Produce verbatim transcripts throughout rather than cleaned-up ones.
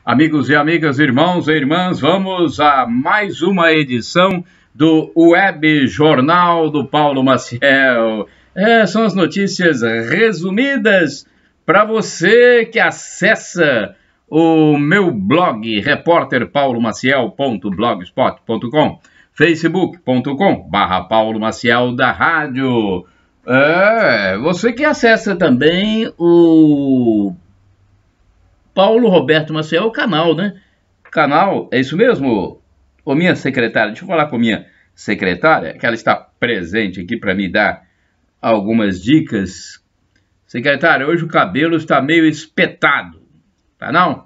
Amigos e amigas, irmãos e irmãs, vamos a mais uma edição do Web Jornal do Paulo Maciel. É, são as notícias resumidas para você que acessa o meu blog, repórter paulo maciel ponto blogspot ponto com, facebook ponto com barra Paulo Maciel da rádio. É, você que acessa também o Paulo Roberto Maciel, o canal, né? Canal, é isso mesmo? Ô, minha secretária, deixa eu falar com a minha secretária, que ela está presente aqui para me dar algumas dicas. Secretária, hoje o cabelo está meio espetado, tá não?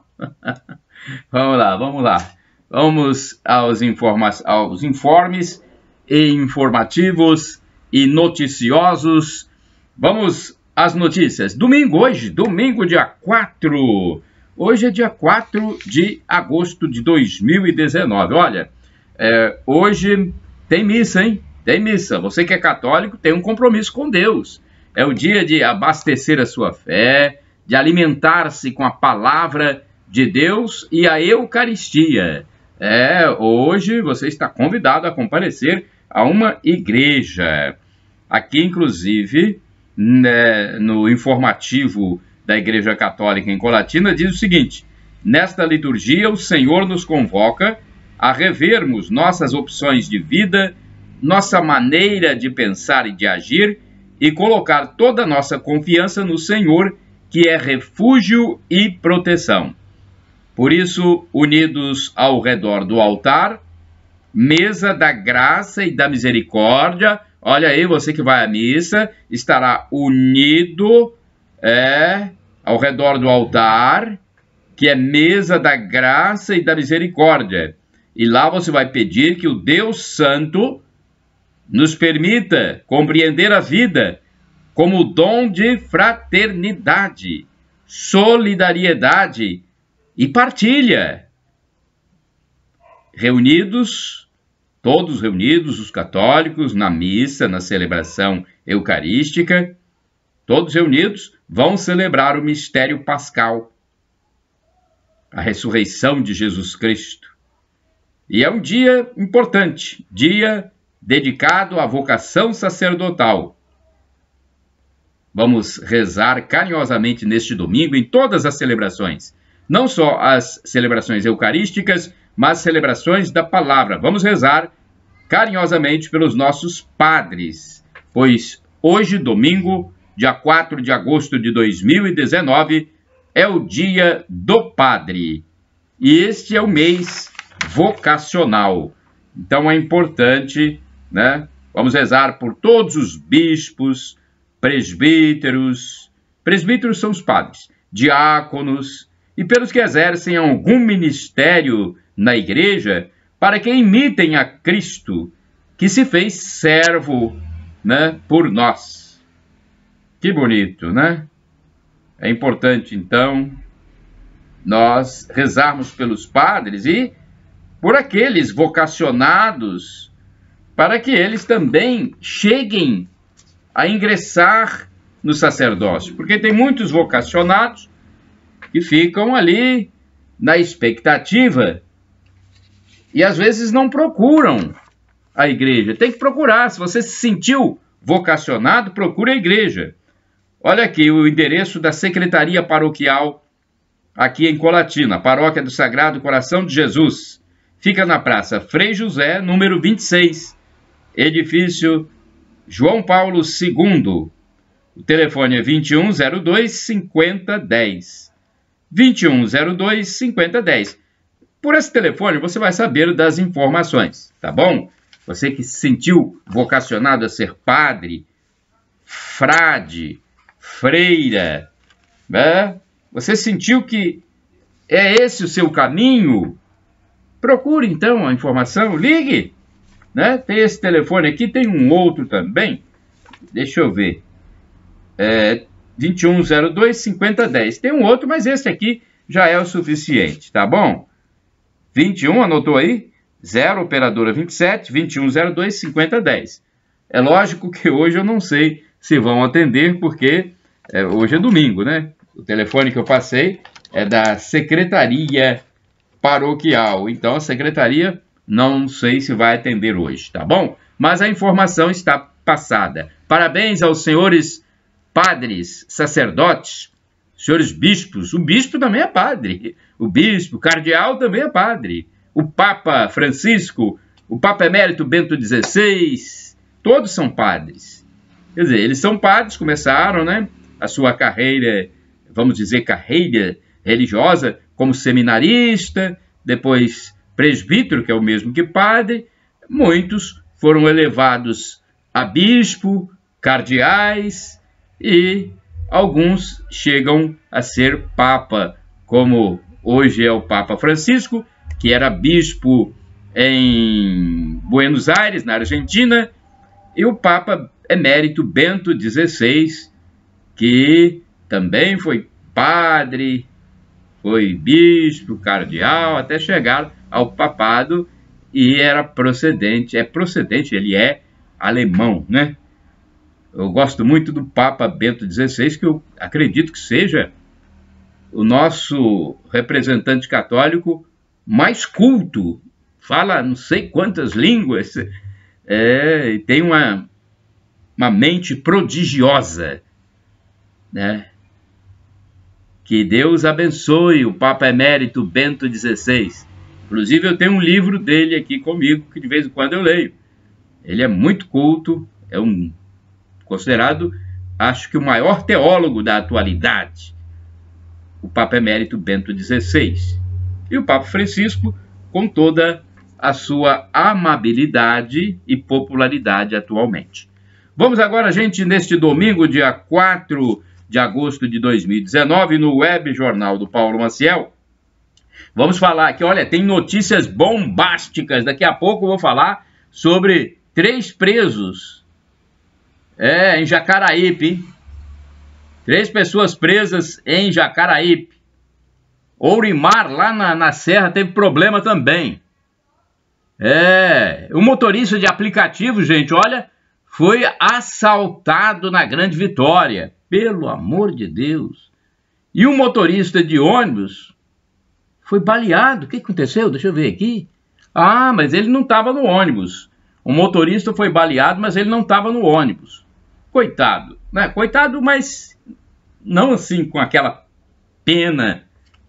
Vamos lá, vamos lá. Vamos aos, informa aos informes e informativos e noticiosos. Vamos às notícias. Domingo hoje, domingo dia quatro. Hoje é dia quatro de agosto de dois mil e dezenove. Olha, é, hoje tem missa, hein? Tem missa. Você que é católico tem um compromisso com Deus. É o dia de abastecer a sua fé, de alimentar-se com a palavra de Deus e a Eucaristia. É, hoje você está convidado a comparecer a uma igreja. Aqui, inclusive, né, no informativo da Igreja Católica em Colatina, diz o seguinte: nesta liturgia o Senhor nos convoca a revermos nossas opções de vida, nossa maneira de pensar e de agir, e colocar toda a nossa confiança no Senhor, que é refúgio e proteção. Por isso, unidos ao redor do altar, mesa da graça e da misericórdia, olha aí, você que vai à missa, estará unido é, ao redor do altar, que é mesa da graça e da misericórdia. E lá você vai pedir que o Deus Santo nos permita compreender a vida como dom de fraternidade, solidariedade e partilha. Reunidos, todos reunidos, os católicos, na missa, na celebração eucarística, todos reunidos, vão celebrar o mistério pascal, a ressurreição de Jesus Cristo. E é um dia importante, dia dedicado à vocação sacerdotal. Vamos rezar carinhosamente neste domingo em todas as celebrações, não só as celebrações eucarísticas, mas celebrações da palavra. Vamos rezar carinhosamente pelos nossos padres, pois hoje, domingo, dia quatro de agosto de dois mil e dezenove, é o dia do padre. E este é o mês vocacional. Então é importante, né? Vamos rezar por todos os bispos, presbíteros, presbíteros são os padres, diáconos, e pelos que exercem algum ministério na igreja, para que imitem a Cristo, que se fez servo, né, por nós. Que bonito, né? É importante, então, nós rezarmos pelos padres e por aqueles vocacionados, para que eles também cheguem a ingressar no sacerdócio. Porque tem muitos vocacionados que ficam ali na expectativa e às vezes não procuram a igreja. Tem que procurar. Se você se sentiu vocacionado, procure a igreja. Olha aqui o endereço da Secretaria Paroquial aqui em Colatina, Paróquia do Sagrado Coração de Jesus. Fica na Praça Frei José, número vinte e seis, edifício João Paulo segundo. O telefone é vinte e um zero dois, cinquenta dez. vinte e um zero dois, cinquenta dez. Por esse telefone você vai saber das informações, tá bom? Você que se sentiu vocacionado a ser padre, frade, freira, né? Você sentiu que é esse o seu caminho? Procure então a informação, ligue, né? Tem esse telefone aqui, tem um outro também, deixa eu ver, é vinte e um zero dois, cinquenta dez. Tem um outro, mas esse aqui já é o suficiente, tá bom? vinte e um, anotou aí? zero, operadora vinte e sete, vinte e um zero dois, cinquenta dez. É lógico que hoje eu não sei se vão atender, porque é, hoje é domingo, né? O telefone que eu passei é da Secretaria paroquial. Então a secretaria não sei se vai atender hoje, tá bom? Mas a informação está passada. Parabéns aos senhores padres, sacerdotes, senhores bispos. O bispo também é padre. O bispo, o cardeal também é padre. O Papa Francisco, o Papa Emérito Bento dezesseis, todos são padres. Quer dizer, eles são padres, começaram, né, a sua carreira, vamos dizer, carreira religiosa, como seminarista, depois presbítero, que é o mesmo que padre. Muitos foram elevados a bispo, cardeais, e alguns chegam a ser papa, como hoje é o Papa Francisco, que era bispo em Buenos Aires, na Argentina, e o Papa Emérito Bento dezesseis, que também foi padre, foi bispo, cardeal, até chegar ao papado, e era procedente, é procedente, ele é alemão, né? Eu gosto muito do Papa Bento dezesseis, que eu acredito que seja o nosso representante católico mais culto, fala não sei quantas línguas, é, e tem uma, uma mente prodigiosa, né? Que Deus abençoe o Papa Emérito Bento dezesseis. Inclusive eu tenho um livro dele aqui comigo, que de vez em quando eu leio. Ele é muito culto, é um considerado, acho que o maior teólogo da atualidade, o Papa Emérito Bento dezesseis. E o Papa Francisco, com toda a sua amabilidade e popularidade atualmente. Vamos agora, gente, neste domingo, dia quatro de agosto de dois mil e dezenove, no Web Jornal do Paulo Maciel. Vamos falar aqui, olha, tem notícias bombásticas. Daqui a pouco eu vou falar sobre três presos é, em Jacaraípe. Três pessoas presas em Jacaraípe. Ourimar, lá na, na Serra, teve problema também. É, o motorista de aplicativo, gente, olha, foi assaltado na Grande Vitória. Pelo amor de Deus. E o motorista de ônibus foi baleado. O que aconteceu? Deixa eu ver aqui. Ah, mas ele não estava no ônibus. O motorista foi baleado, mas ele não estava no ônibus. Coitado, né? Coitado, mas não assim com aquela pena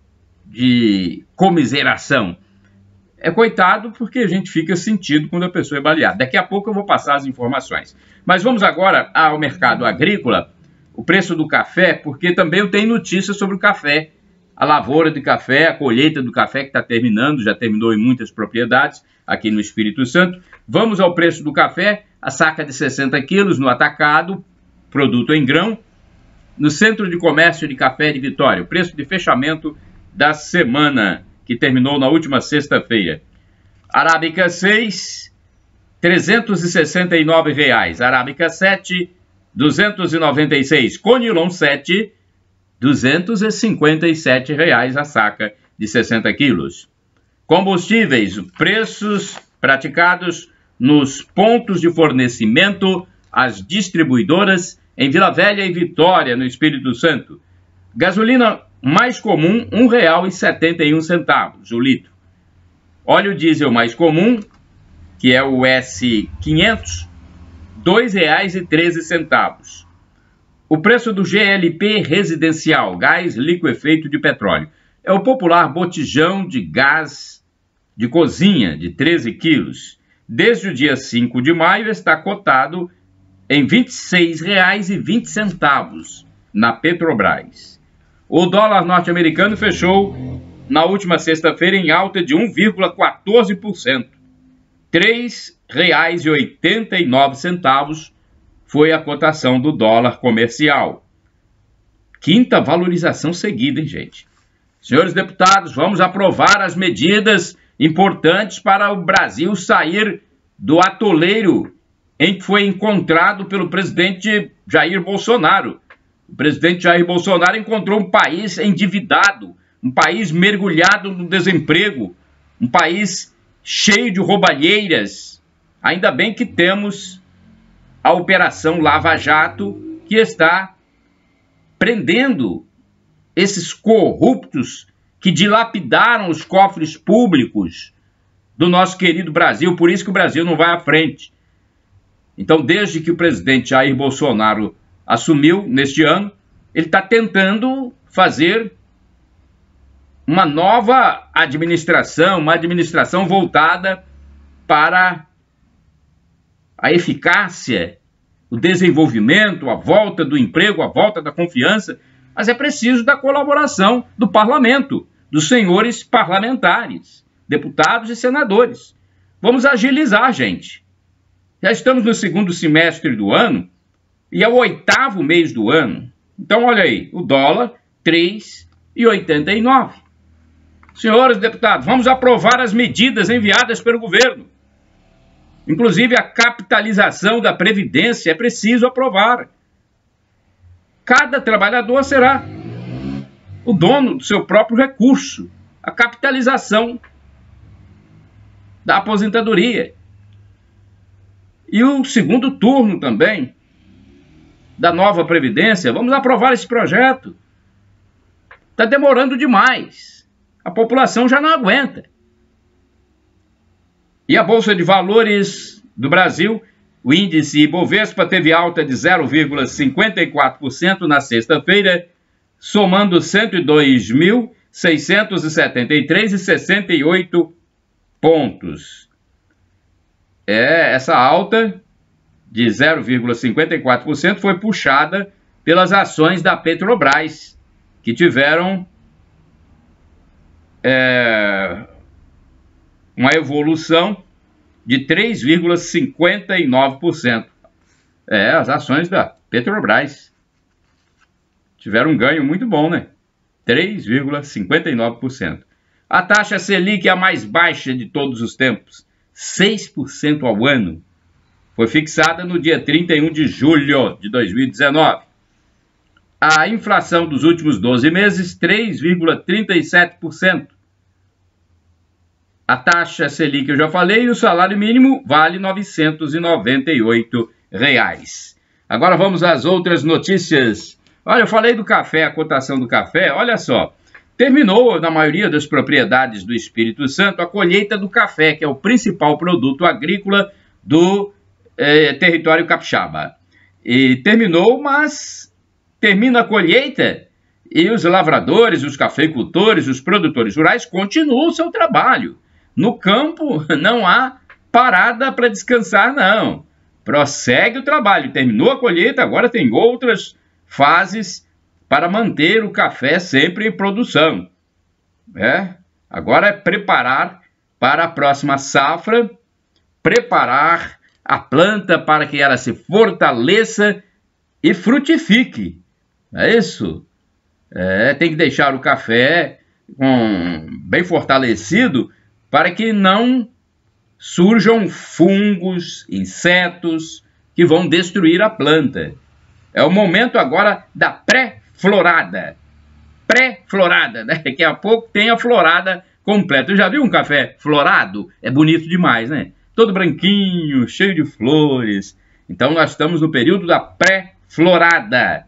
de comiseração. É coitado porque a gente fica sentido quando a pessoa é baleada. Daqui a pouco eu vou passar as informações. Mas vamos agora ao mercado agrícola, o preço do café, porque também eu tenho notícias sobre o café. A lavoura de café, a colheita do café que está terminando, já terminou em muitas propriedades aqui no Espírito Santo. Vamos ao preço do café, a saca de sessenta quilos no atacado, produto em grão, no Centro de Comércio de Café de Vitória. O preço de fechamento da semana, que terminou na última sexta-feira. Arábica seis, trezentos e sessenta e nove reais. Arábica sete, duzentos e noventa e seis. Conilon sete, duzentos e cinquenta e sete reais a saca de sessenta quilos. Combustíveis, preços praticados nos pontos de fornecimento às distribuidoras em Vila Velha e Vitória, no Espírito Santo. Gasolina mais comum, um real e setenta e um centavos o litro. Óleo diesel mais comum, que é o S quinhentos, dois reais e treze centavos. O preço do G L P residencial, gás liquefeito de petróleo, é o popular botijão de gás de cozinha de treze quilos. Desde o dia cinco de maio está cotado em vinte e seis reais e vinte centavos na Petrobras. O dólar norte-americano fechou na última sexta-feira em alta de um vírgula quatorze por cento. três reais e oitenta e nove centavos foi a cotação do dólar comercial. Quinta valorização seguida, hein, gente? Senhores deputados, vamos aprovar as medidas importantes para o Brasil sair do atoleiro em que foi encontrado pelo presidente Jair Bolsonaro. O presidente Jair Bolsonaro encontrou um país endividado, um país mergulhado no desemprego, um país cheio de roubalheiras. Ainda bem que temos a Operação Lava Jato, que está prendendo esses corruptos que dilapidaram os cofres públicos do nosso querido Brasil, por isso que o Brasil não vai à frente. Então, desde que o presidente Jair Bolsonaro assumiu neste ano, ele está tentando fazer uma nova administração, uma administração voltada para a eficácia, o desenvolvimento, a volta do emprego, a volta da confiança, mas é preciso da colaboração do parlamento, dos senhores parlamentares, deputados e senadores. Vamos agilizar, gente. Já estamos no segundo semestre do ano e é o oitavo mês do ano. Então, olha aí, o dólar, três reais e oitenta e nove centavos. Senhores deputados, vamos aprovar as medidas enviadas pelo governo. Inclusive, a capitalização da Previdência é preciso aprovar. Cada trabalhador será o dono do seu próprio recurso. A capitalização da aposentadoria. E o segundo turno também da nova Previdência. Vamos aprovar esse projeto. Está demorando demais. A população já não aguenta. E a Bolsa de Valores do Brasil, o índice Ibovespa teve alta de zero vírgula cinquenta e quatro por cento na sexta-feira, somando cento e dois mil seiscentos e setenta e três vírgula sessenta e oito pontos. É, essa alta de zero vírgula cinquenta e quatro por cento foi puxada pelas ações da Petrobras, que tiveram é, uma evolução de três vírgula cinquenta e nove por cento. É, as ações da Petrobras tiveram um ganho muito bom, né? três vírgula cinquenta e nove por cento. A taxa Selic é a mais baixa de todos os tempos, seis por cento ao ano. Foi fixada no dia trinta e um de julho de dois mil e dezenove. A inflação dos últimos doze meses, três vírgula trinta e sete por cento. A taxa Selic eu já falei, e o salário mínimo vale novecentos e noventa e oito reais. Agora vamos às outras notícias. Olha, eu falei do café, a cotação do café, olha só. Terminou, na maioria das propriedades do Espírito Santo, a colheita do café, que é o principal produto agrícola do eh, território capixaba. E terminou, mas termina a colheita e os lavradores, os cafeicultores, os produtores rurais continuam o seu trabalho. No campo não há parada para descansar, não. Prossegue o trabalho. Terminou a colheita, agora tem outras fases para manter o café sempre em produção. É? Agora é preparar para a próxima safra, preparar a planta para que ela se fortaleça e frutifique. É isso? É, tem que deixar o café com, bem fortalecido para que não surjam fungos, insetos que vão destruir a planta. É o momento agora da pré-florada. Pré-florada, né? Daqui a pouco tem a florada completa. Já viu um café florado? É bonito demais, né? Todo branquinho, cheio de flores. Então nós estamos no período da pré-florada.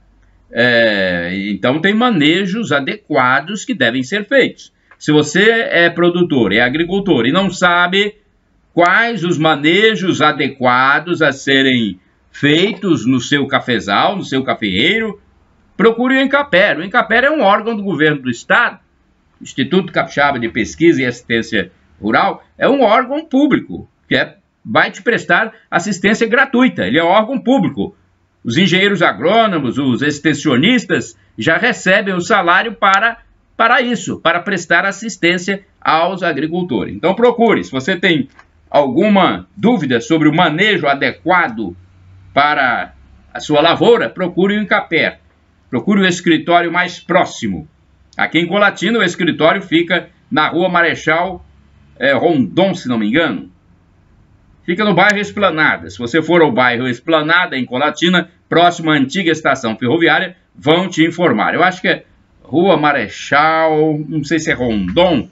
É, então tem manejos adequados que devem ser feitos. Se você é produtor, é agricultor e não sabe quais os manejos adequados a serem feitos no seu cafezal, no seu cafeeiro, procure o Encaper. O Encaper é um órgão do governo do estado, Instituto Capixaba de Pesquisa e Assistência Rural, é um órgão público, que é, vai te prestar assistência gratuita, ele é um órgão público. Os engenheiros agrônomos, os extensionistas já recebem o salário para, para isso, para prestar assistência aos agricultores. Então procure, se você tem alguma dúvida sobre o manejo adequado para a sua lavoura, procure o Encaper. Procure o escritório mais próximo. Aqui em Colatina, o escritório fica na Rua Marechal é, Rondon, se não me engano. Fica no bairro Esplanada. Se você for ao bairro Esplanada, em Colatina, próximo à antiga estação ferroviária, vão te informar. Eu acho que é Rua Marechal, não sei se é Rondon,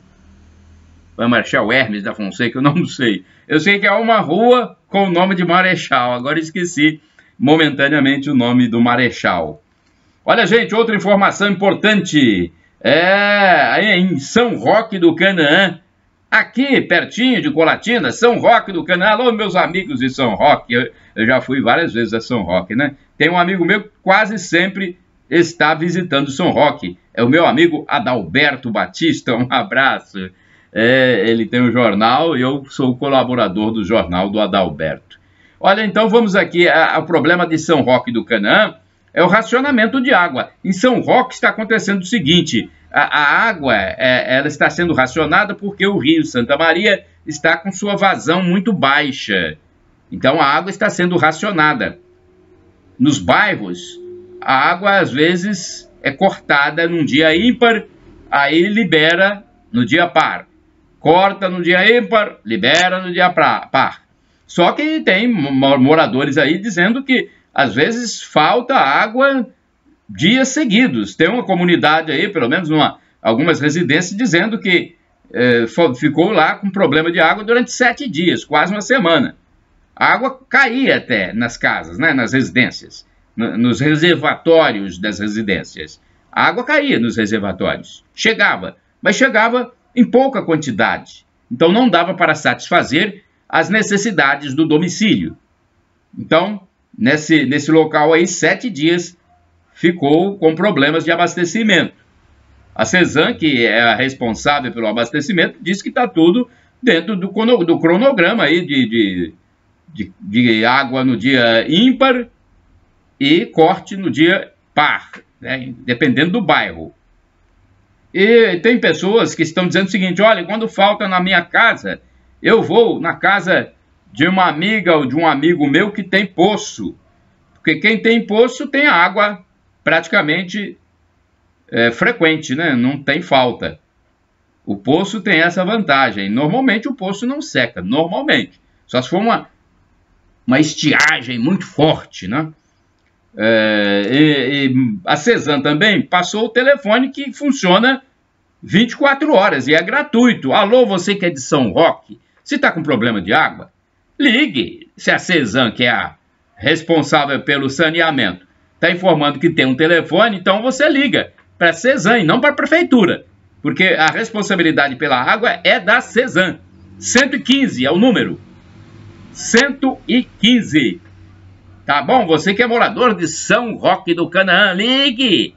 ou é Marechal Hermes da Fonseca, eu não sei. Eu sei que é uma rua com o nome de Marechal, agora esqueci momentaneamente o nome do Marechal. Olha, gente, outra informação importante. É, em São Roque do Canaã, aqui pertinho de Colatina, São Roque do Canaã. Alô, meus amigos de São Roque, eu, eu já fui várias vezes a São Roque, né? Tem um amigo meu que quase sempre está visitando São Roque, é o meu amigo Adalberto Batista, um abraço. É, ele tem um jornal e eu sou o colaborador do jornal do Adalberto. Olha, então vamos aqui, o problema de São Roque do Canaã é o racionamento de água. Em São Roque está acontecendo o seguinte, a, a água é, ela está sendo racionada porque o rio Santa Maria está com sua vazão muito baixa. Então a água está sendo racionada. Nos bairros, a água às vezes é cortada num dia ímpar, aí libera no dia par. Corta no dia ímpar, libera no dia par. Só que tem moradores aí dizendo que às vezes falta água dias seguidos. Tem uma comunidade aí, pelo menos numa, algumas residências, dizendo que eh, ficou lá com problema de água durante sete dias, quase uma semana. A água caía até nas casas, né, nas residências, no, nos reservatórios das residências. A água caía nos reservatórios. Chegava, mas chegava em pouca quantidade. Então não dava para satisfazer as necessidades do domicílio. Então, nesse, nesse local aí, sete dias ficou com problemas de abastecimento. A CESAM, que é a responsável pelo abastecimento, diz que está tudo dentro do, do cronograma aí de, de, de, de água no dia ímpar e corte no dia par, né, dependendo do bairro. E tem pessoas que estão dizendo o seguinte, olha, quando falta na minha casa, eu vou na casa de uma amiga ou de um amigo meu que tem poço. Porque quem tem poço tem água praticamente é, frequente, né? Não tem falta. O poço tem essa vantagem. Normalmente o poço não seca, normalmente. Só se for uma, uma estiagem muito forte, né? É, e, e a CESAM também passou o telefone que funciona vinte e quatro horas e é gratuito. Alô, você que é de São Roque, se está com problema de água, ligue. Se a CESAM, que é a responsável pelo saneamento, está informando que tem um telefone, então você liga para a CESAM e não para a prefeitura, porque a responsabilidade pela água é da CESAM. cento e quinze é o número. cento e quinze. Tá bom? Você que é morador de São Roque do Canaã, ligue.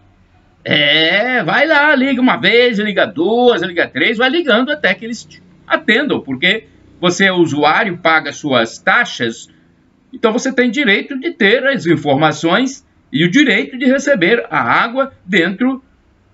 É, vai lá, liga uma vez, liga duas, liga três, vai ligando até que eles atendam, porque você é usuário, paga suas taxas, então você tem direito de ter as informações e o direito de receber a água dentro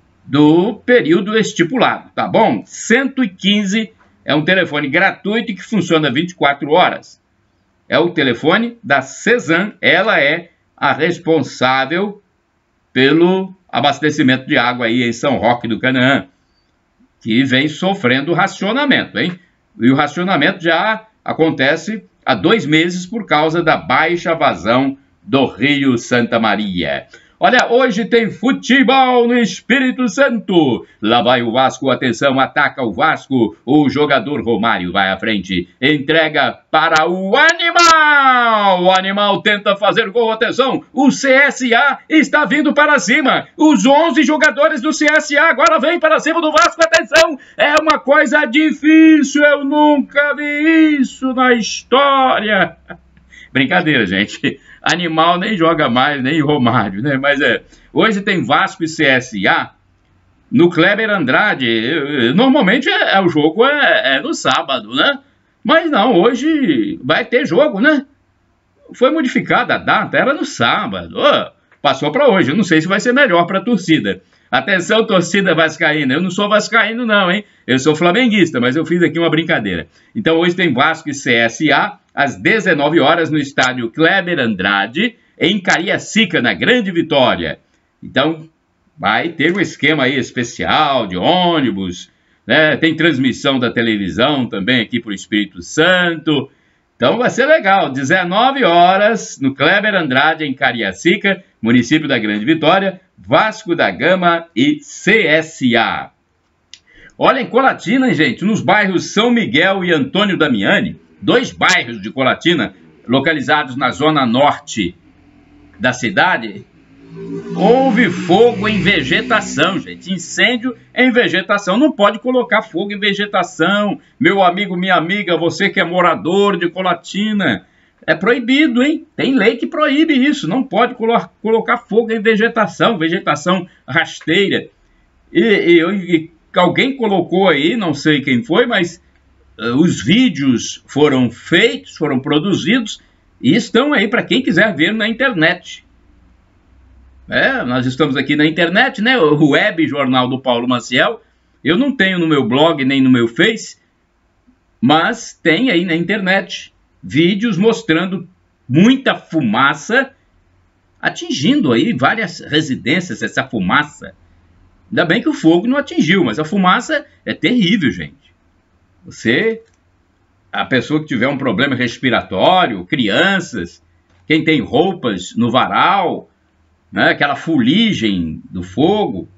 do período estipulado, tá bom? cento e quinze é um telefone gratuito que funciona vinte e quatro horas. É o telefone da CESAM, ela é a responsável pelo abastecimento de água aí em São Roque do Canaã, que vem sofrendo racionamento, hein? E o racionamento já acontece há dois meses por causa da baixa vazão do Rio Santa Maria. Olha, hoje tem futebol no Espírito Santo. Lá vai o Vasco, atenção, ataca o Vasco. O jogador Romário vai à frente, entrega para o Animal. O Animal tenta fazer gol, atenção. O C S A está vindo para cima. Os onze jogadores do C S A agora vêm para cima do Vasco, atenção. É uma coisa difícil, eu nunca vi isso na história. Brincadeira, gente. Animal nem joga mais, nem Romário, né? Mas é, hoje tem Vasco e C S A no Kleber Andrade. Normalmente é, é, o jogo é, é no sábado, né? Mas não, hoje vai ter jogo, né? Foi modificada a data, era no sábado. Oh, passou para hoje, eu não sei se vai ser melhor para a torcida. Atenção, torcida vascaína, eu não sou vascaíno não, hein? Eu sou flamenguista, mas eu fiz aqui uma brincadeira. Então hoje tem Vasco e C S A às dezenove horas no estádio Kleber Andrade, em Cariacica, na Grande Vitória. Então vai ter um esquema aí especial de ônibus, né? Tem transmissão da televisão também aqui para o Espírito Santo. Então vai ser legal, dezenove horas no Kleber Andrade, em Cariacica, município da Grande Vitória, Vasco da Gama e C S A. Olha, em Colatina, gente, nos bairros São Miguel e Antônio Damiani, dois bairros de Colatina, localizados na zona norte da cidade, Houve fogo em vegetação, gente. Incêndio em vegetação. Não pode colocar fogo em vegetação. Meu amigo, minha amiga, você que é morador de Colatina, é proibido, hein? Tem lei que proíbe isso. Não pode colo colocar fogo em vegetação, vegetação rasteira. E, e, e alguém colocou aí, não sei quem foi, mas uh, os vídeos foram feitos, foram produzidos e estão aí para quem quiser ver na internet. É, nós estamos aqui na internet, né? O Web Jornal do Paulo Maciel. Eu não tenho no meu blog nem no meu Face, mas tem aí na internet vídeos mostrando muita fumaça atingindo aí várias residências, essa fumaça. Ainda bem que o fogo não atingiu, mas a fumaça é terrível, gente. Você, a pessoa que tiver um problema respiratório, crianças, quem tem roupas no varal, né, aquela fuligem do fogo,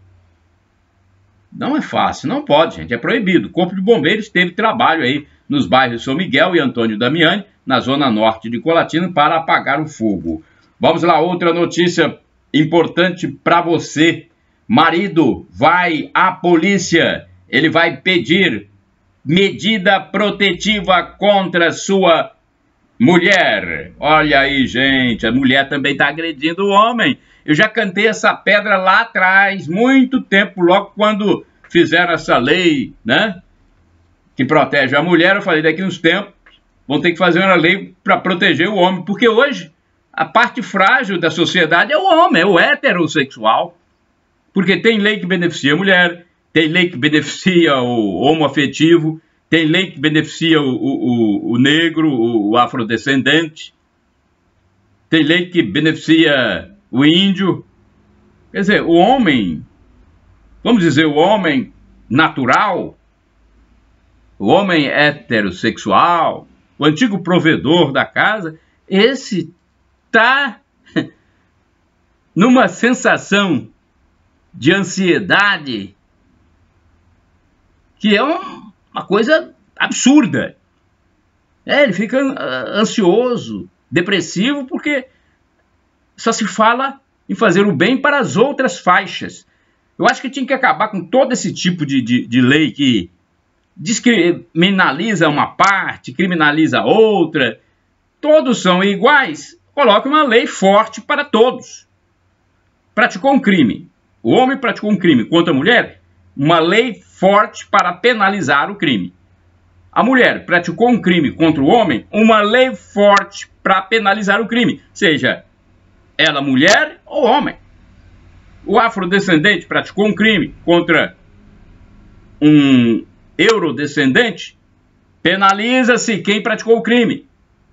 não é fácil, não pode, gente, é proibido. O Corpo de Bombeiros teve trabalho aí nos bairros São Miguel e Antônio Damiani, na zona norte de Colatina, para apagar o fogo. Vamos lá, outra notícia importante para você. Marido vai à polícia, ele vai pedir medida protetiva contra sua mulher. Olha aí, gente, a mulher também está agredindo o homem. Eu já cantei essa pedra lá atrás, muito tempo, logo quando fizeram essa lei, né, que protege a mulher. Eu falei, daqui uns tempos vão ter que fazer uma lei para proteger o homem, porque hoje a parte frágil da sociedade é o homem, é o heterossexual. Porque tem lei que beneficia a mulher, tem lei que beneficia o homoafetivo, tem lei que beneficia o, o, o negro, o, o afrodescendente, tem lei que beneficia o índio. Quer dizer, o homem, vamos dizer, o homem natural, o homem heterossexual, o antigo provedor da casa, esse está numa sensação de ansiedade que é um, uma coisa absurda. É, ele fica ansioso, depressivo, porque só se fala em fazer o bem para as outras faixas. Eu acho que tinha que acabar com todo esse tipo de, de, de lei que descriminaliza uma parte, criminaliza outra. Todos são iguais. Coloque uma lei forte para todos. Praticou um crime. O homem praticou um crime contra a mulher, uma lei forte para penalizar o crime. A mulher praticou um crime contra o homem, uma lei forte para penalizar o crime, seja ela mulher ou homem. O afrodescendente praticou um crime contra um eurodescendente, penaliza-se quem praticou o crime.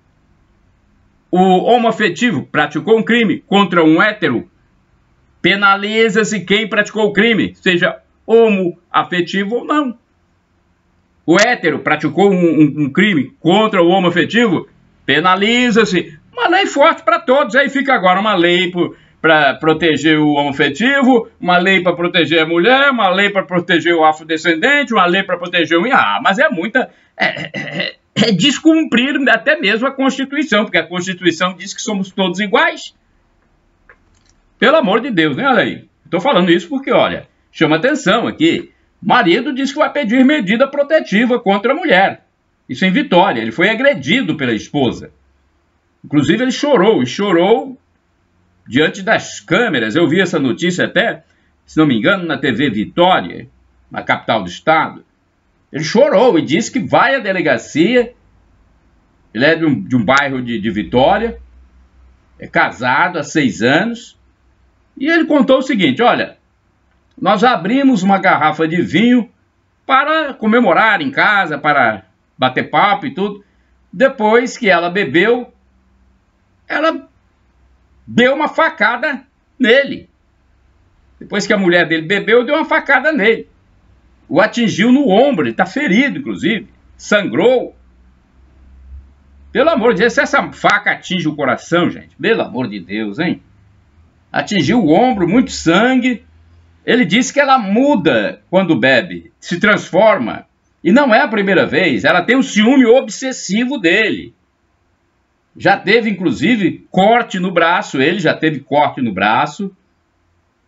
O homoafetivo praticou um crime contra um hétero, penaliza-se quem praticou o crime, seja homoafetivo ou não. O hétero praticou um, um, um crime contra o homoafetivo, penaliza-se. Uma lei forte para todos. Aí fica agora uma lei para proteger o homoafetivo, uma lei para proteger a mulher, uma lei para proteger o afrodescendente, uma lei para proteger o... Ah, mas é muita... É, é, é descumprir até mesmo a Constituição, porque a Constituição diz que somos todos iguais. Pelo amor de Deus, né? Olha aí. Estou falando isso porque, olha, chama atenção aqui. Marido diz que vai pedir medida protetiva contra a mulher. Isso em Vitória. Ele foi agredido pela esposa. Inclusive, ele chorou. E chorou diante das câmeras. Eu vi essa notícia até, se não me engano, na T V Vitória, na capital do estado. Ele chorou e disse que vai à delegacia. Ele é de um, de um bairro de, de Vitória. É casado há seis anos. E ele contou o seguinte, olha, nós abrimos uma garrafa de vinho para comemorar em casa, para bater papo e tudo. Depois que ela bebeu, ela deu uma facada nele. Depois que a mulher dele bebeu, deu uma facada nele. O atingiu no ombro, ele está ferido, inclusive. Sangrou. Pelo amor de Deus, se essa faca atinge o coração, gente, pelo amor de Deus, hein? Atingiu o ombro, muito sangue. Ele disse que ela muda quando bebe, se transforma. E não é a primeira vez, ela tem um ciúme obsessivo dele. Já teve, inclusive, corte no braço, ele já teve corte no braço.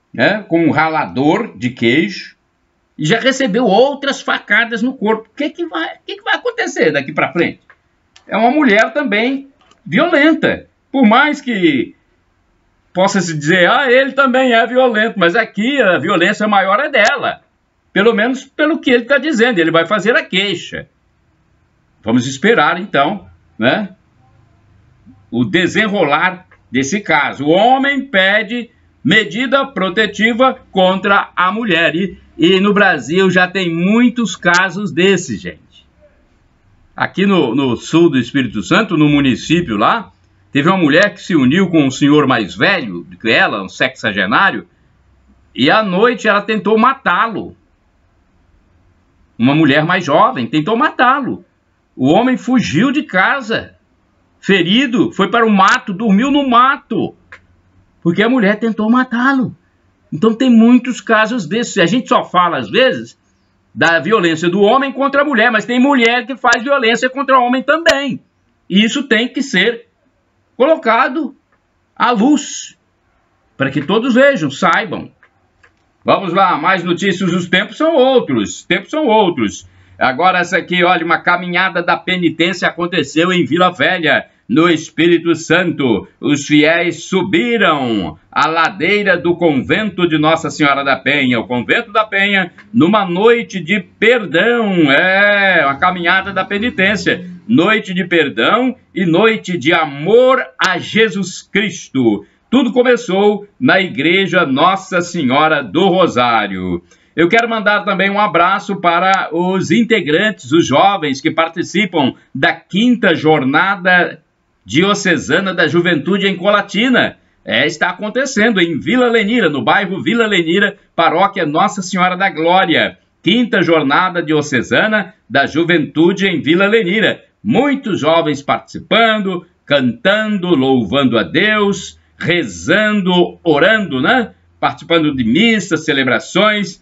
né, com um ralador de queijo, e já recebeu outras facadas no corpo. O que, que, vai, que, que vai acontecer daqui para frente? É uma mulher também violenta. Por mais que possa se dizer, ah, ele também é violento, mas aqui a violência maior é dela. Pelo menos pelo que ele está dizendo, ele vai fazer a queixa. Vamos esperar, então, né, o desenrolar desse caso. O homem pede medida protetiva contra a mulher. E, e no Brasil já tem muitos casos desses, gente. Aqui no, no sul do Espírito Santo, no município lá, teve uma mulher que se uniu com um senhor mais velho do que ela, um sexagenário, e à noite ela tentou matá-lo. Uma mulher mais jovem tentou matá-lo. O homem fugiu de casa, ferido, foi para o mato, dormiu no mato, porque a mulher tentou matá-lo. Então tem muitos casos desses. A gente só fala, às vezes, da violência do homem contra a mulher, mas tem mulher que faz violência contra o homem também. E isso tem que ser colocado à luz, para que todos vejam, saibam. Vamos lá, mais notícias. Os tempos são outros, os tempos são outros. Agora essa aqui, olha, uma caminhada da penitência aconteceu em Vila Velha, no Espírito Santo. Os fiéis subiram a ladeira do convento de Nossa Senhora da Penha, o convento da Penha, numa noite de perdão. É, uma caminhada da penitência. Noite de perdão e noite de amor a Jesus Cristo. Tudo começou na Igreja Nossa Senhora do Rosário. Eu quero mandar também um abraço para os integrantes, os jovens que participam da quinta jornada diocesana da juventude em Colatina. É, está acontecendo em Vila Lenira, no bairro Vila Lenira, paróquia Nossa Senhora da Glória. Quinta jornada diocesana da juventude em Vila Lenira. Muitos jovens participando, cantando, louvando a Deus, rezando, orando, né? Participando de missas, celebrações.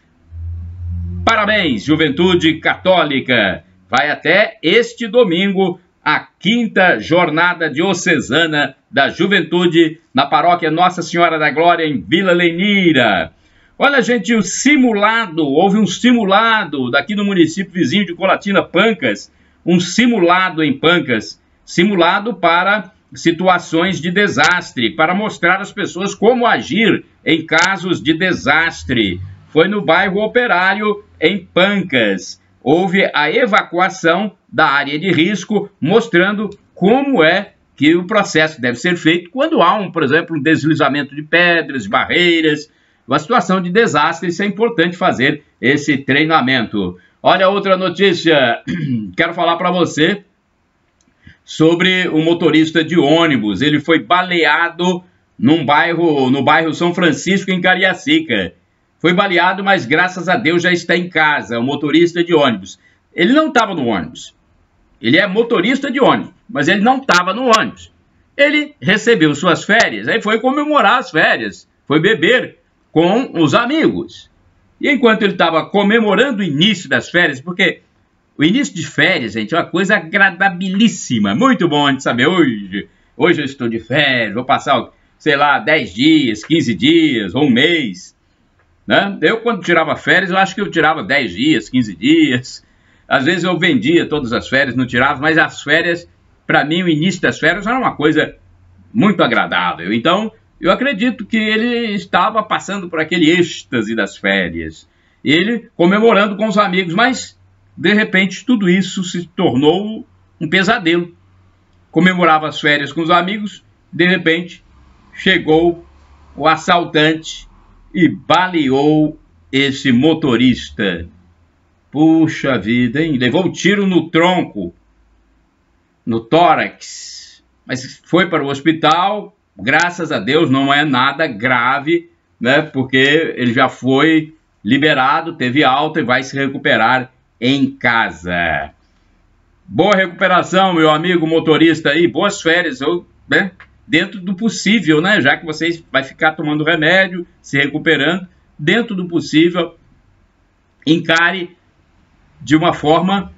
Parabéns, Juventude Católica! Vai até este domingo a quinta jornada diocesana da juventude na paróquia Nossa Senhora da Glória em Vila Lenira. Olha, gente, o simulado, houve um simulado daqui no município vizinho de Colatina, Pancas, um simulado em Pancas, simulado para situações de desastre, para mostrar às pessoas como agir em casos de desastre. Foi no bairro Operário, em Pancas. Houve a evacuação da área de risco, mostrando como é que o processo deve ser feito quando há, um, por exemplo, um deslizamento de pedras, barreiras, uma situação de desastre. Isso é importante fazer esse treinamento. Olha outra notícia, quero falar para você sobre o motorista de ônibus. Ele foi baleado num bairro, no bairro São Francisco, em Cariacica. Foi baleado, mas graças a Deus já está em casa, o motorista de ônibus. Ele não estava no ônibus. Ele é motorista de ônibus, mas ele não estava no ônibus. Ele recebeu suas férias, aí foi comemorar as férias, foi beber com os amigos. E enquanto ele estava comemorando o início das férias, porque o início de férias, gente, é uma coisa agradabilíssima, muito bom de saber, hoje, hoje eu estou de férias, vou passar, sei lá, dez dias, quinze dias, ou um mês, né? Eu, quando tirava férias, eu acho que eu tirava dez dias, quinze dias, às vezes eu vendia todas as férias, não tirava, mas as férias, para mim, o início das férias era uma coisa muito agradável. Então, eu acredito que ele estava passando por aquele êxtase das férias, ele comemorando com os amigos, mas, de repente, tudo isso se tornou um pesadelo. Comemorava as férias com os amigos, de repente, chegou o assaltante e baleou esse motorista. Puxa vida, hein? Levou um tiro no tronco, no tórax, mas foi para o hospital. Graças a Deus não é nada grave, né? Porque ele já foi liberado, teve alta e vai se recuperar em casa. Boa recuperação, meu amigo motorista aí, boas férias, ou, né? Dentro do possível, né? Já que você vai ficar tomando remédio, se recuperando, dentro do possível, encare de uma forma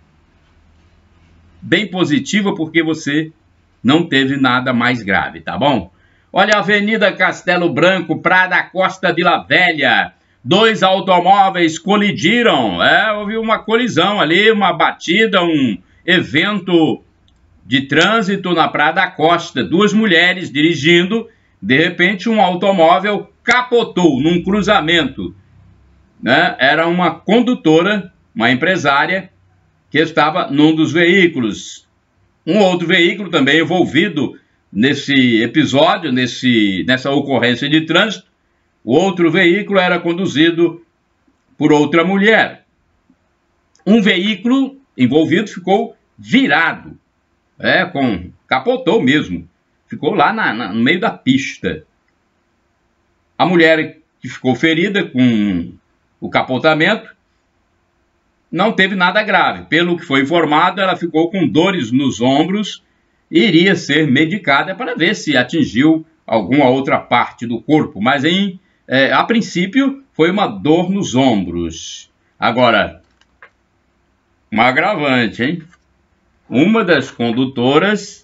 bem positiva, porque você não teve nada mais grave, tá bom? Olha, Avenida Castelo Branco, Praia da Costa, Vila Velha. Dois automóveis colidiram. É, houve uma colisão ali, uma batida, um evento de trânsito na Praia da Costa. Duas mulheres dirigindo. De repente, um automóvel capotou num cruzamento. Né? Era uma condutora, uma empresária, que estava num dos veículos. Um outro veículo também envolvido nesse episódio, nesse, nessa ocorrência de trânsito. O outro veículo era conduzido por outra mulher. Um veículo envolvido ficou virado, é, com, capotou mesmo, ficou lá na, na, no meio da pista. A mulher que ficou ferida com o capotamento não teve nada grave. Pelo que foi informado, ela ficou com dores nos ombros e iria ser medicada para ver se atingiu alguma outra parte do corpo. Mas, em, é, a princípio, foi uma dor nos ombros. Agora, um agravante, hein? Uma das condutoras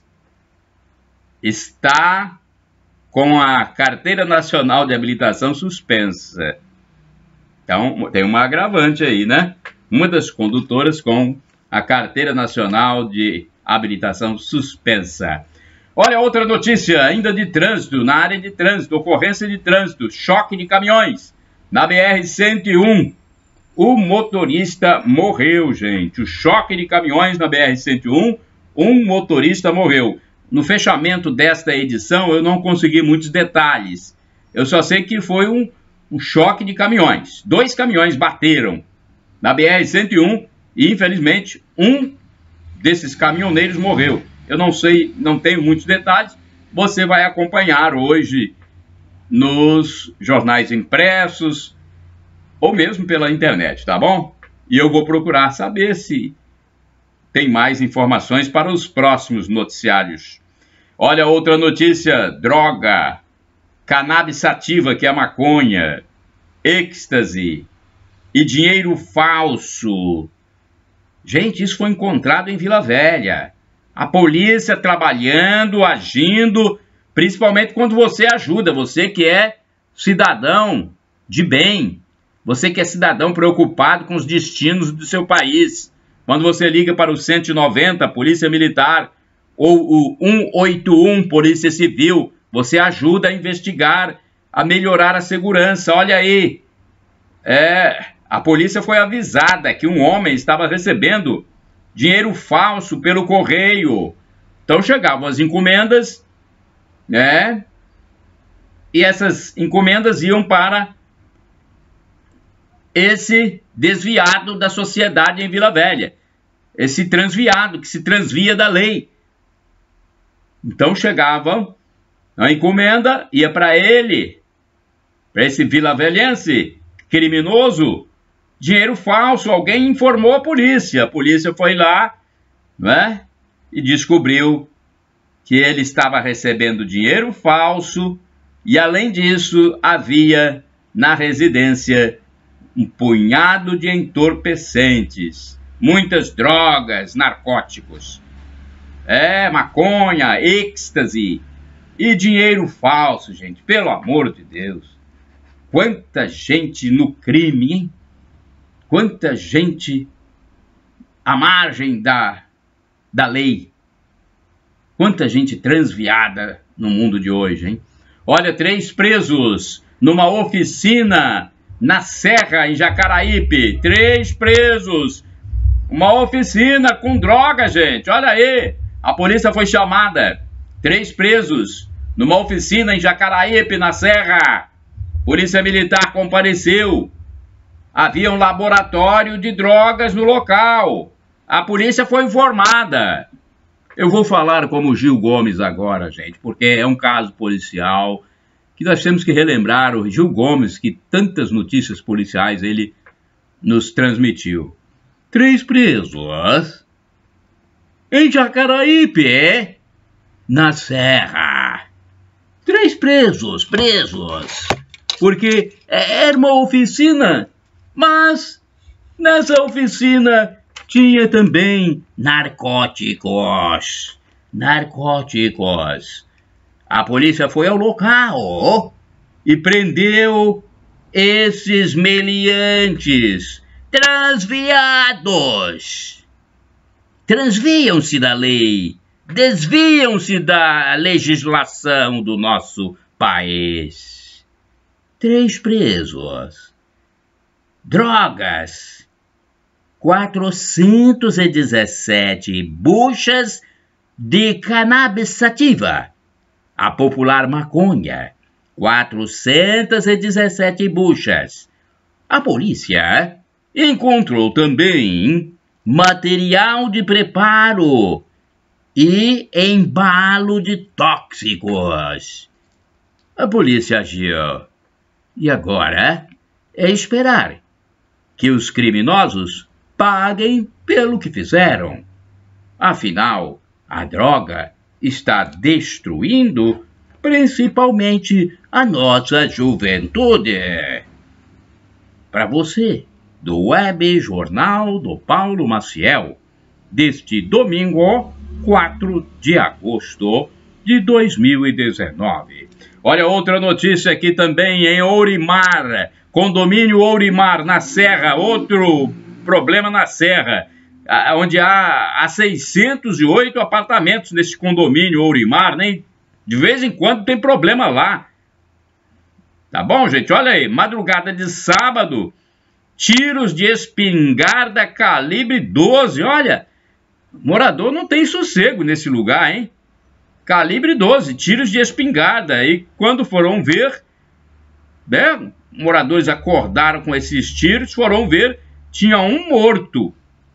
está com a Carteira Nacional de Habilitação suspensa. Então, tem uma agravante aí, né? Uma das condutoras com a Carteira Nacional de Habilitação suspensa. Olha, outra notícia, ainda de trânsito, na área de trânsito, ocorrência de trânsito, choque de caminhões. Na B R cento e um, o motorista morreu, gente. O choque de caminhões na B R cento e um, um motorista morreu. No fechamento desta edição, eu não consegui muitos detalhes. Eu só sei que foi um, um choque de caminhões. Dois caminhões bateram na B R cento e um e, infelizmente, um desses caminhoneiros morreu. Eu não sei, não tenho muitos detalhes. Você vai acompanhar hoje nos jornais impressos ou mesmo pela internet, tá bom? E eu vou procurar saber se tem mais informações para os próximos noticiários. Olha, outra notícia, droga, cannabis sativa, que é maconha, êxtase e dinheiro falso. Gente, isso foi encontrado em Vila Velha. A polícia trabalhando, agindo, principalmente quando você ajuda, você que é cidadão de bem, você que é cidadão preocupado com os destinos do seu país. Quando você liga para o cento e noventa, Polícia Militar, ou o um oito um, Polícia Civil, você ajuda a investigar, a melhorar a segurança. Olha aí, é, a polícia foi avisada que um homem estava recebendo dinheiro falso pelo correio. Então chegavam as encomendas, né? E essas encomendas iam para esse desviado da sociedade em Vila Velha. Esse transviado, que se transvia da lei. Então chegava a encomenda, ia para ele, para esse vilavelhense criminoso, dinheiro falso. Alguém informou a polícia. A polícia foi lá, né, e descobriu que ele estava recebendo dinheiro falso e, além disso, havia na residência um punhado de entorpecentes, muitas drogas, narcóticos, é, maconha, êxtase e dinheiro falso, gente. Pelo amor de Deus. Quanta gente no crime, hein? Quanta gente à margem da, da lei. Quanta gente transviada no mundo de hoje, hein? Olha, três presos numa oficina na Serra, em Jacaraípe. Três presos. Uma oficina com droga, gente. Olha aí. A polícia foi chamada. Três presos numa oficina em Jacaraípe, na Serra. Polícia Militar compareceu. Havia um laboratório de drogas no local. A polícia foi informada. Eu vou falar como Gil Gomes agora, gente, porque é um caso policial que nós temos que relembrar. O Gil Gomes, que tantas notícias policiais ele nos transmitiu. Três presos em Jacaraípe, é? Na Serra. Três presos, presos. Porque era uma oficina, mas nessa oficina tinha também narcóticos. Narcóticos. A polícia foi ao local e prendeu esses meliantes transviados. Transviam-se da lei, desviam-se da legislação do nosso país. Três presos. Drogas. quatrocentas e dezessete buchas de cannabis sativa. A popular maconha. quatrocentas e dezessete buchas. A polícia encontrou também material de preparo e embalo de tóxicos. A polícia agiu. E agora é esperar que os criminosos paguem pelo que fizeram. Afinal, a droga está destruindo principalmente a nossa juventude. Para você, do Web Jornal do Paulo Maciel, deste domingo, quatro de agosto de dois mil e dezenove. Olha outra notícia aqui também em Ourimar, condomínio Ourimar, na Serra, outro problema na Serra, onde há, há seiscentos e oito apartamentos nesse condomínio Ourimar, né? De vez em quando tem problema lá. Tá bom, gente? Olha aí, madrugada de sábado, tiros de espingarda calibre doze. Olha, morador não tem sossego nesse lugar, hein? Calibre doze, tiros de espingarda. E quando foram ver, né, moradores acordaram com esses tiros, foram ver, tinha um morto.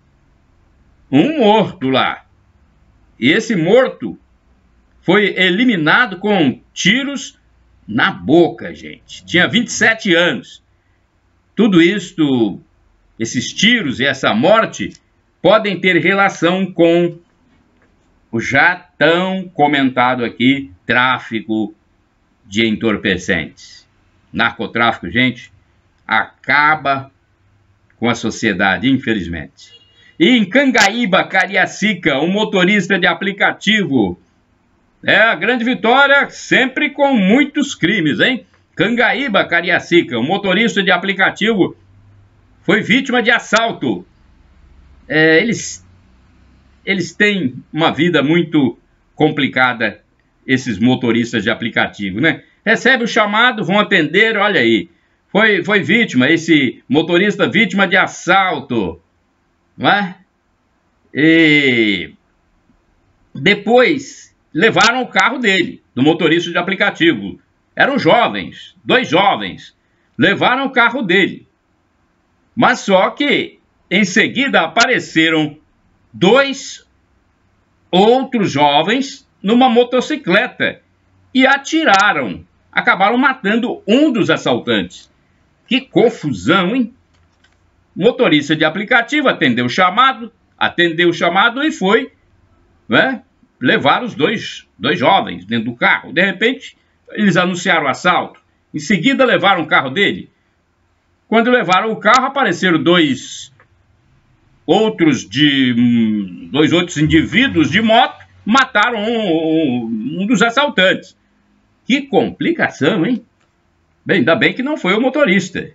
Um morto lá. E esse morto foi eliminado com tiros na boca, gente. Tinha vinte e sete anos. Tudo isto, esses tiros e essa morte, podem ter relação com o já tão comentado aqui, tráfico de entorpecentes. Narcotráfico, gente, acaba com a sociedade, infelizmente. E em Cangaíba, Cariacica, um motorista de aplicativo. É a grande vitória, sempre com muitos crimes, hein? Cangaíba, Cariacica, um motorista de aplicativo foi vítima de assalto. É, eles, eles têm uma vida muito complicada, esses motoristas de aplicativo, né? Recebe o chamado, vão atender, olha aí. Foi, foi vítima, esse motorista vítima de assalto, não é? E depois levaram o carro dele, do motorista de aplicativo. Eram jovens, dois jovens. Levaram o carro dele. Mas só que, em seguida, apareceram dois outros jovens numa motocicleta e atiraram. Acabaram matando um dos assaltantes. Que confusão, hein? O motorista de aplicativo atendeu o chamado, atendeu o chamado e foi, né, levar os dois, dois jovens dentro do carro. De repente, eles anunciaram o assalto. Em seguida, levaram o carro dele. Quando levaram o carro, apareceram dois outros, de, dois outros indivíduos de moto, mataram um, um, um dos assaltantes. Que complicação, hein? Bem, ainda bem que não foi o motorista.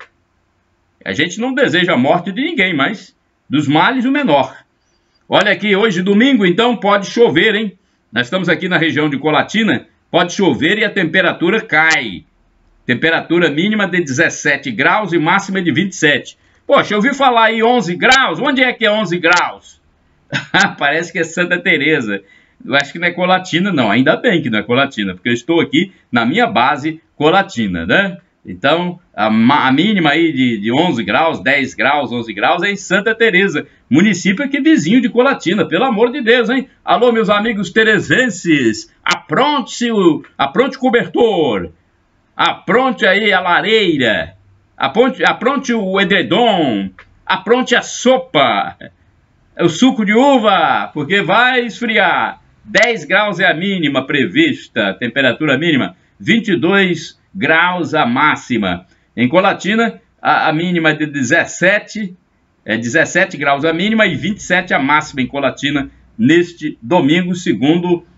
A gente não deseja a morte de ninguém, mas dos males o menor. Olha aqui, hoje domingo, então, pode chover, hein? Nós estamos aqui na região de Colatina, pode chover e a temperatura cai. Temperatura mínima de dezessete graus e máxima de vinte e sete. Poxa, eu ouvi falar aí onze graus, onde é que é onze graus? Parece que é Santa Teresa. Eu acho que não é Colatina, não. Ainda bem que não é Colatina, porque eu estou aqui na minha base Colatina, né? Então, a, a mínima aí de, de onze graus, dez graus, onze graus é em Santa Teresa, município aqui vizinho de Colatina, pelo amor de Deus, hein? Alô, meus amigos teresenses, apronte o, apronte o cobertor, apronte aí a lareira, apronte, apronte o edredom, apronte a sopa, o suco de uva, porque vai esfriar. dez graus é a mínima prevista, temperatura mínima, vinte e dois graus a máxima. Em Colatina, a, a mínima é de dezessete, é dezessete graus a mínima e vinte e sete a máxima em Colatina neste domingo, segundo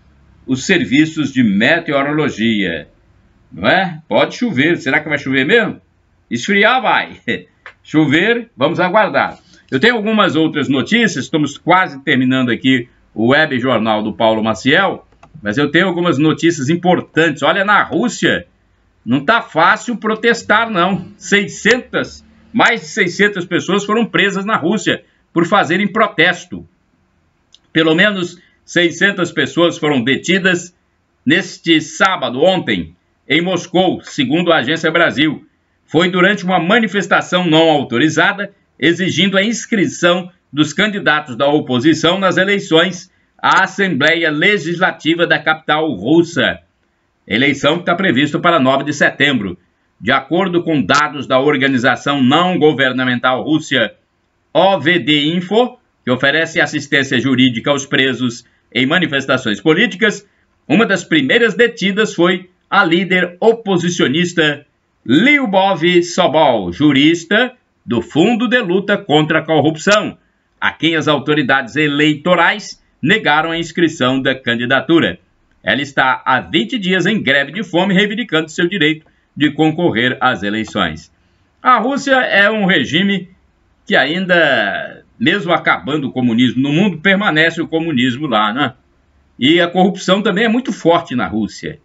os serviços de meteorologia. Não é? Pode chover. Será que vai chover mesmo? Esfriar vai. Chover, vamos aguardar. Eu tenho algumas outras notícias, estamos quase terminando aqui o web jornal do Paulo Maciel, mas eu tenho algumas notícias importantes. Olha, na Rússia, não está fácil protestar, não. seiscentas, mais de seiscentas pessoas foram presas na Rússia por fazerem protesto. Pelo menos seiscentas pessoas foram detidas neste sábado, ontem, em Moscou, segundo a Agência Brasil. Foi durante uma manifestação não autorizada, exigindo a inscrição dos candidatos da oposição nas eleições à Assembleia Legislativa da capital russa. Eleição que está prevista para nove de setembro. De acordo com dados da organização não governamental Rússia O V D Info, que oferece assistência jurídica aos presos em manifestações políticas, uma das primeiras detidas foi a líder oposicionista Lyubov Sobol, jurista do Fundo de Luta contra a Corrupção, a quem as autoridades eleitorais negaram a inscrição da candidatura. Ela está há vinte dias em greve de fome, reivindicando seu direito de concorrer às eleições. A Rússia é um regime que ainda, mesmo acabando o comunismo no mundo, permanece o comunismo lá, né? E a corrupção também é muito forte na Rússia.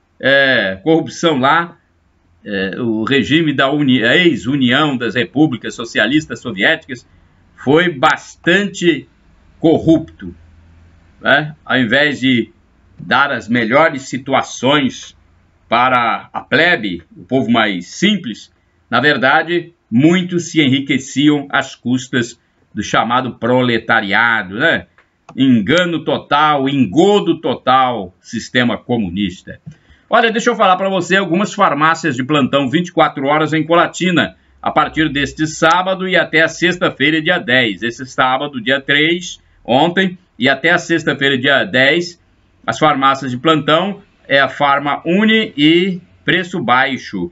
É, corrupção lá, é, o regime da ex-União das Repúblicas Socialistas Soviéticas foi bastante corrupto, né? Ao invés de dar as melhores situações para a plebe, o povo mais simples, na verdade, muitos se enriqueciam às custas do chamado proletariado, né? Engano total, engodo total, sistema comunista. Olha, deixa eu falar para você algumas farmácias de plantão vinte e quatro horas em Colatina, a partir deste sábado e até a sexta-feira, dia dez. Esse sábado, dia três, ontem, e até a sexta-feira, dia dez, as farmácias de plantão é a Farma Uni e preço baixo.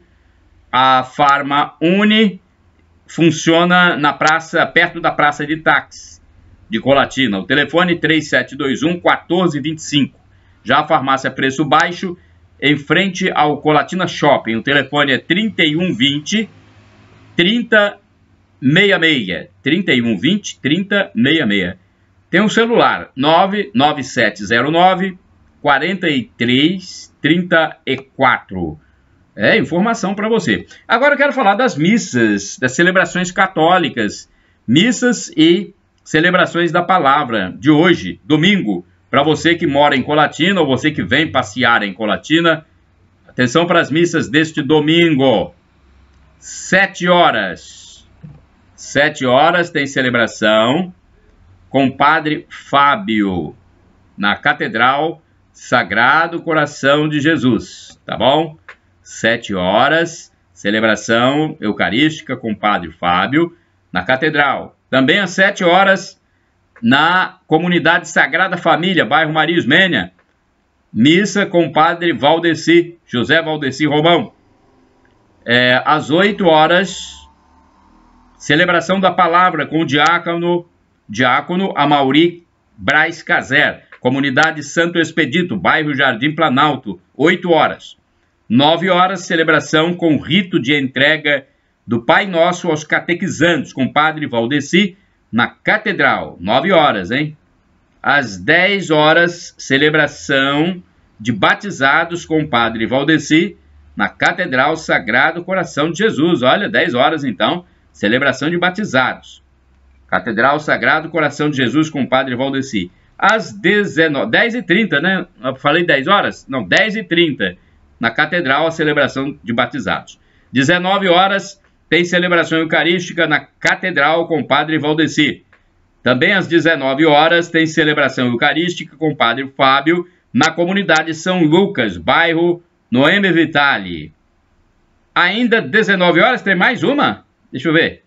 A Farma Uni funciona na praça, perto da praça de táxi de Colatina. O telefone três sete dois um, quatorze vinte e cinco. Já a farmácia preço baixo, em frente ao Colatina Shopping. O telefone é trinta e um vinte, trinta sessenta e seis. trinta e um vinte, trinta sessenta e seis. Tem um celular, nove nove sete zero nove, quatro três três quatro. É informação para você. Agora eu quero falar das missas, das celebrações católicas. Missas e celebrações da palavra de hoje, domingo. Para você que mora em Colatina ou você que vem passear em Colatina, atenção para as missas deste domingo. Sete horas. Sete horas tem celebração com o Padre Fábio, na Catedral Sagrado Coração de Jesus, tá bom? Sete horas, celebração eucarística com o Padre Fábio, na Catedral. Também às sete horas, na Comunidade Sagrada Família, bairro Maria Ismênia, missa com o Padre Valdeci, José Valdeci Romão. É, às oito horas, celebração da palavra com o diácono, diácono Amauri Braz Caser, Comunidade Santo Expedito, bairro Jardim Planalto, oito horas. nove horas, celebração com rito de entrega do Pai Nosso aos catequizandos, com o Padre Valdeci, na Catedral, nove horas, hein? Às dez horas, celebração de batizados com o Padre Valdeci, na Catedral Sagrado Coração de Jesus. Olha, dez horas então, celebração de batizados. Catedral Sagrado Coração de Jesus com o Padre Valdeci. Às dezenove, dez e trinta, né? Eu falei dez horas? Não, dez e trinta. Na Catedral, a celebração de batizados. dezenove horas, tem celebração eucarística na Catedral com o Padre Valdeci. Também às dezenove horas, tem celebração eucarística com o Padre Fábio na comunidade São Lucas, bairro Noemi Vitale. Ainda dezenove horas, tem mais uma? Deixa eu ver.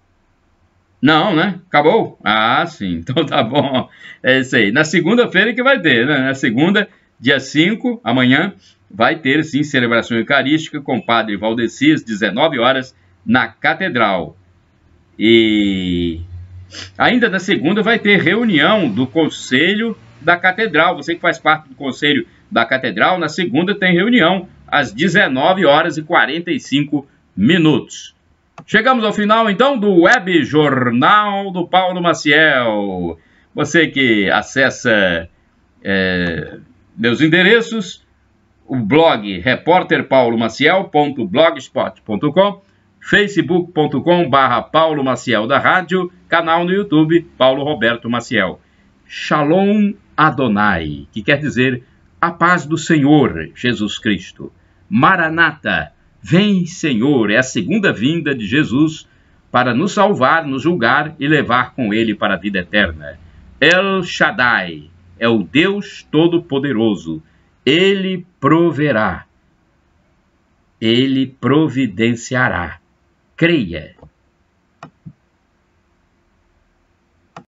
Não, né? Acabou? Ah, sim. Então tá bom. É isso aí. Na segunda-feira que vai ter, né? Na segunda, dia cinco, amanhã, vai ter, sim, celebração eucarística com o Padre Valdeci, às dezenove horas, na Catedral. E ainda na segunda vai ter reunião do Conselho da Catedral. Você que faz parte do Conselho da Catedral, na segunda tem reunião às dezenove horas e quarenta e cinco minutos. Chegamos ao final, então, do Web Jornal do Paulo Maciel. Você que acessa é, meus endereços, o blog repórter paulo maciel ponto blogspot ponto com, facebook ponto com barra Paulo Maciel da Rádio, canal no YouTube, Paulo Roberto Maciel. Shalom Adonai, que quer dizer a paz do Senhor Jesus Cristo. Maranata, vem Senhor, é a segunda vinda de Jesus para nos salvar, nos julgar e levar com ele para a vida eterna. El Shaddai é o Deus Todo-Poderoso. Ele proverá, ele providenciará. Creia.